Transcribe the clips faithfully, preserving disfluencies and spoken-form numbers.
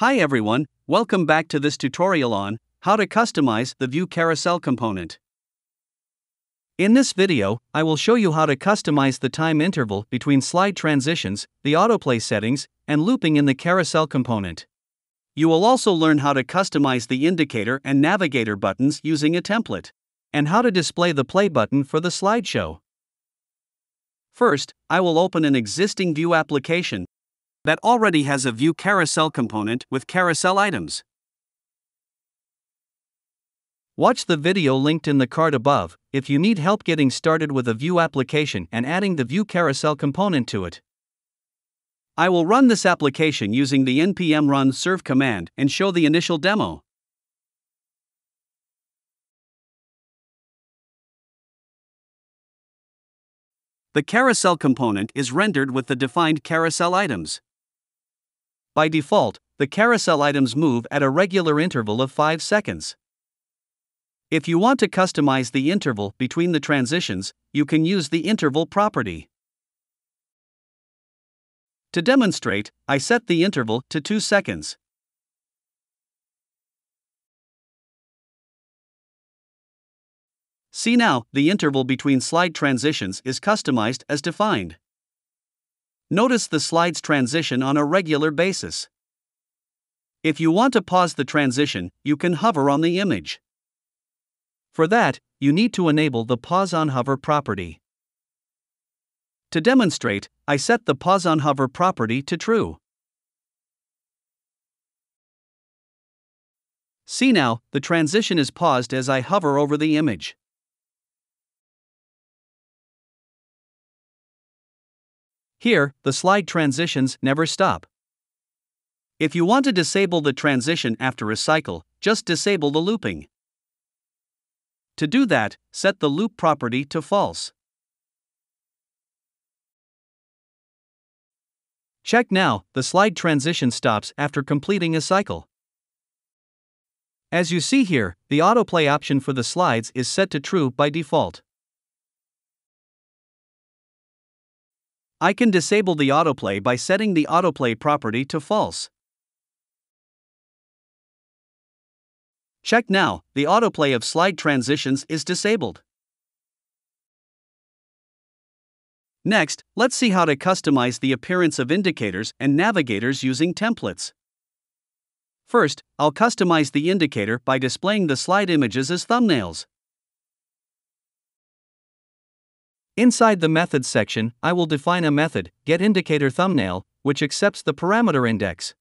Hi everyone, welcome back to this tutorial on how to customize the Vue Carousel component. In this video, I will show you how to customize the time interval between slide transitions, the autoplay settings, and looping in the carousel component. You will also learn how to customize the indicator and navigator buttons using a template, and how to display the play button for the slideshow. First, I will open an existing Vue application that already has a Vue Carousel component with carousel items. Watch the video linked in the card above if you need help getting started with a Vue application and adding the Vue Carousel component to it. I will run this application using the npm run serve command and show the initial demo. The carousel component is rendered with the defined carousel items. By default, the carousel items move at a regular interval of five seconds. If you want to customize the interval between the transitions, you can use the interval property. To demonstrate, I set the interval to two seconds. See now, the interval between slide transitions is customized as defined. Notice the slides transition on a regular basis. If you want to pause the transition, you can hover on the image. For that, you need to enable the Pause on Hover property. To demonstrate, I set the Pause on Hover property to true. See now, the transition is paused as I hover over the image. Here, the slide transitions never stop. If you want to disable the transition after a cycle, just disable the looping. To do that, set the loop property to false. Check now, the slide transition stops after completing a cycle. As you see here, the autoplay option for the slides is set to true by default. I can disable the autoplay by setting the autoplay property to false. Check now, the autoplay of slide transitions is disabled. Next, let's see how to customize the appearance of indicators and navigators using templates. First, I'll customize the indicator by displaying the slide images as thumbnails. Inside the Methods section, I will define a method, getIndicatorThumbnail, which accepts the parameter index.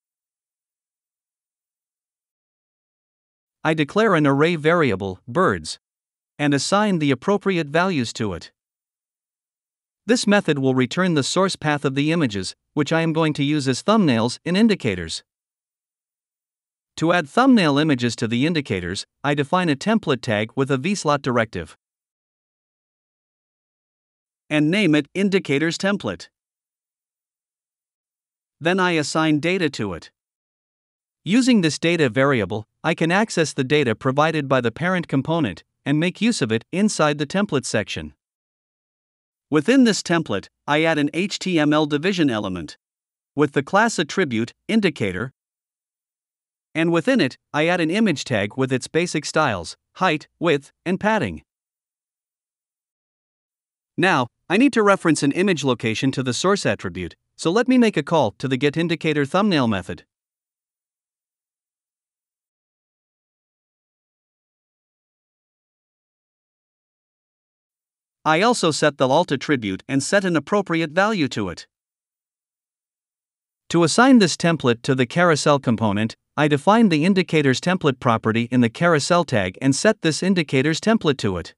I declare an array variable, birds, and assign the appropriate values to it. This method will return the source path of the images, which I am going to use as thumbnails in indicators. To add thumbnail images to the indicators, I define a template tag with a vslot directive and name it Indicators Template. Then I assign data to it. Using this data variable, I can access the data provided by the parent component and make use of it inside the template section. Within this template, I add an H T M L division element with the class attribute indicator, and within it, I add an image tag with its basic styles, height, width, and padding. Now, I need to reference an image location to the source attribute, so let me make a call to the getIndicatorThumbnail method. I also set the alt attribute and set an appropriate value to it. To assign this template to the carousel component, I define the indicators template property in the carousel tag and set this indicators template to it.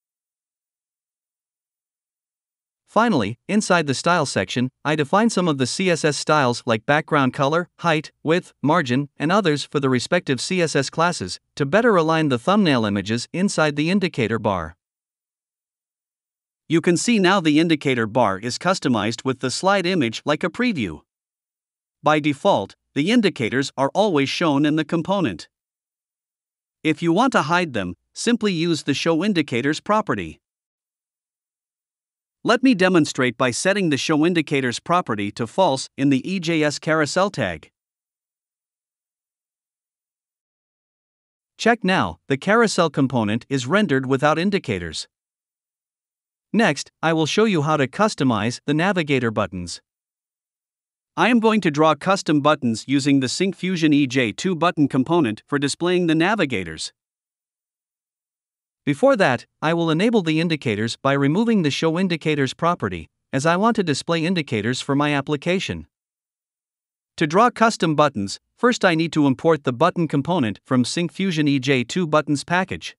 Finally, inside the Style section, I define some of the C S S styles like background color, height, width, margin, and others for the respective C S S classes to better align the thumbnail images inside the indicator bar. You can see now the indicator bar is customized with the slide image like a preview. By default, the indicators are always shown in the component. If you want to hide them, simply use the Show Indicators property. Let me demonstrate by setting the Show Indicators property to false in the E J S carousel tag. Check now, the carousel component is rendered without indicators. Next, I will show you how to customize the navigator buttons. I am going to draw custom buttons using the Syncfusion E J two button component for displaying the navigators. Before that, I will enable the indicators by removing the Show Indicators property, as I want to display indicators for my application. To draw custom buttons, first I need to import the button component from Syncfusion E J two buttons package.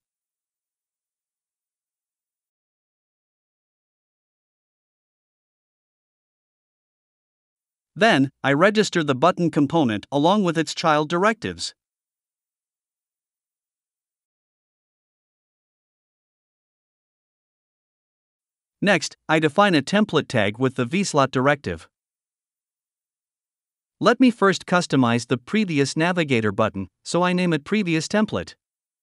Then, I register the button component along with its child directives. Next, I define a template tag with the vslot directive. Let me first customize the previous navigator button, so I name it previous template.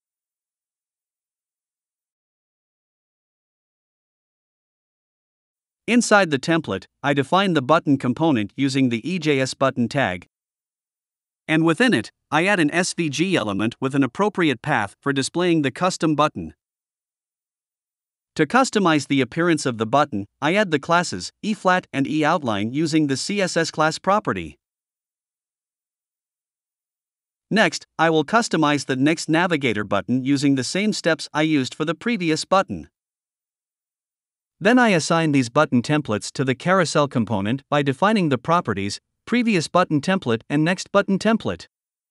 Inside the template, I define the button component using the E J S button tag. And within it, I add an S V G element with an appropriate path for displaying the custom button. To customize the appearance of the button, I add the classes eFlat and eOutline using the C S S class property. Next, I will customize the next navigator button using the same steps I used for the previous button. Then I assign these button templates to the carousel component by defining the properties previous button template and next button template.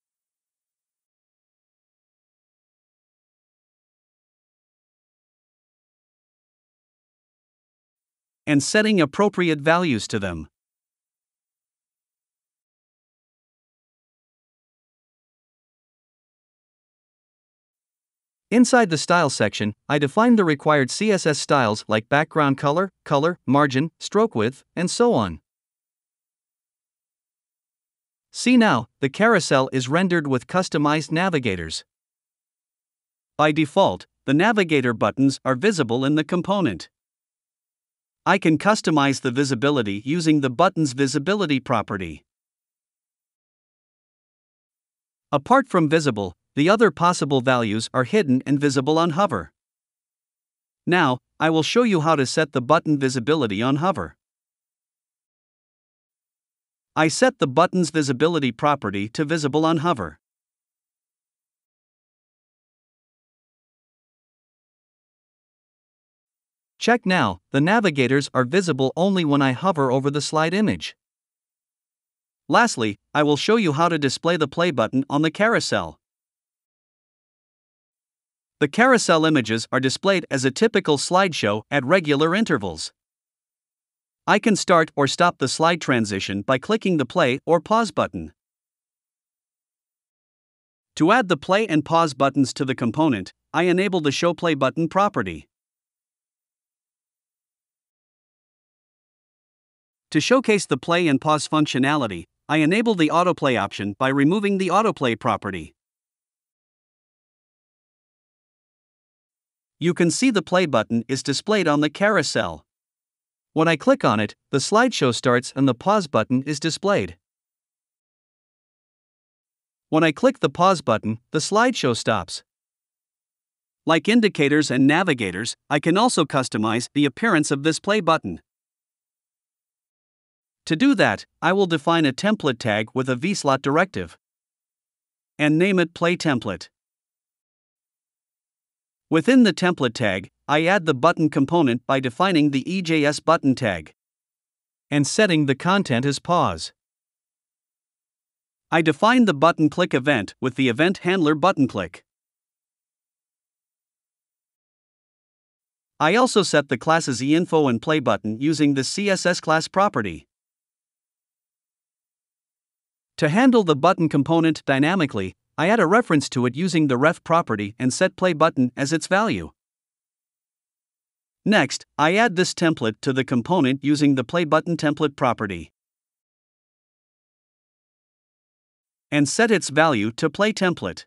And setting appropriate values to them. Inside the Style section, I define the required C S S styles like background color, color, margin, stroke width, and so on. See now, the carousel is rendered with customized navigators. By default, the navigator buttons are visible in the component. I can customize the visibility using the button's visibility property. Apart from visible, the other possible values are hidden and visible on hover. Now, I will show you how to set the button visibility on hover. I set the button's visibility property to visible on hover. Check now, the navigators are visible only when I hover over the slide image. Lastly, I will show you how to display the play button on the carousel. The carousel images are displayed as a typical slideshow at regular intervals. I can start or stop the slide transition by clicking the play or pause button. To add the play and pause buttons to the component, I enable the Show Play Button property. To showcase the play and pause functionality, I enable the autoplay option by removing the autoplay property. You can see the play button is displayed on the carousel. When I click on it, the slideshow starts and the pause button is displayed. When I click the pause button, the slideshow stops. Like indicators and navigators, I can also customize the appearance of this play button. To do that, I will define a template tag with a vslot directive and name it Play Template. Within the template tag, I add the button component by defining the E J S button tag and setting the content as pause. I define the button click event with the event handler button click. I also set the classes einfo and play button using the C S S class property. To handle the button component dynamically, I add a reference to it using the ref property and set play button as its value. Next, I add this template to the component using the play button template property and set its value to play template.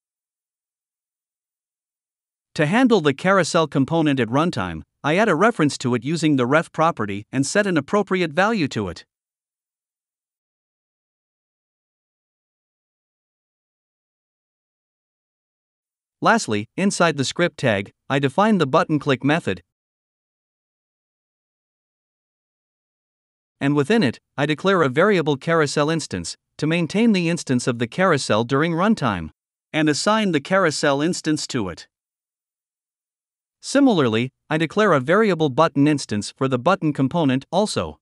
To handle the carousel component at runtime, I add a reference to it using the ref property and set an appropriate value to it. Lastly, inside the script tag, I define the button click method, and within it, I declare a variable carousel instance to maintain the instance of the carousel during runtime, and assign the carousel instance to it. Similarly, I declare a variable button instance for the button component also.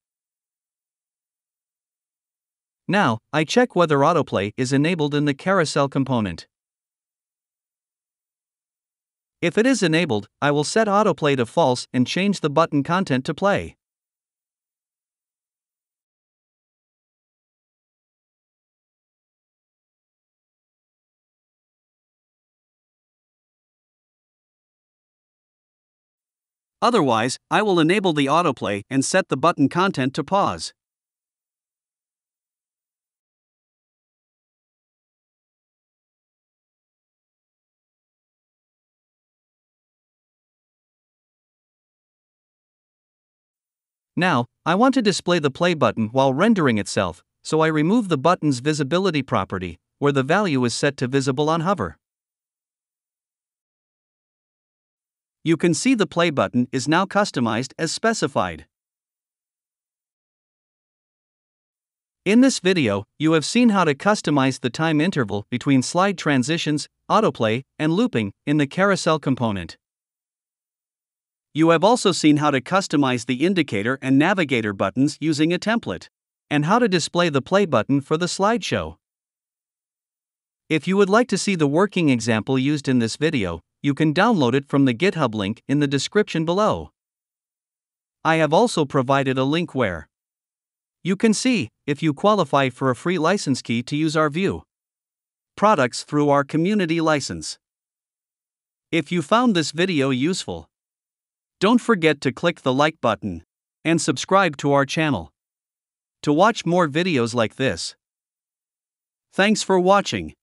Now, I check whether autoplay is enabled in the carousel component. If it is enabled, I will set autoplay to false and change the button content to play. Otherwise, I will enable the autoplay and set the button content to pause. Now, I want to display the play button while rendering itself, so I remove the button's visibility property, where the value is set to visible on hover. You can see the play button is now customized as specified. In this video, you have seen how to customize the time interval between slide transitions, autoplay, and looping in the carousel component. You have also seen how to customize the indicator and navigator buttons using a template, and how to display the play button for the slideshow. If you would like to see the working example used in this video, you can download it from the GitHub link in the description below. I have also provided a link where you can see if you qualify for a free license key to use our Vue products through our community license. If you found this video useful, don't forget to click the like button and subscribe to our channel to watch more videos like this. Thanks for watching.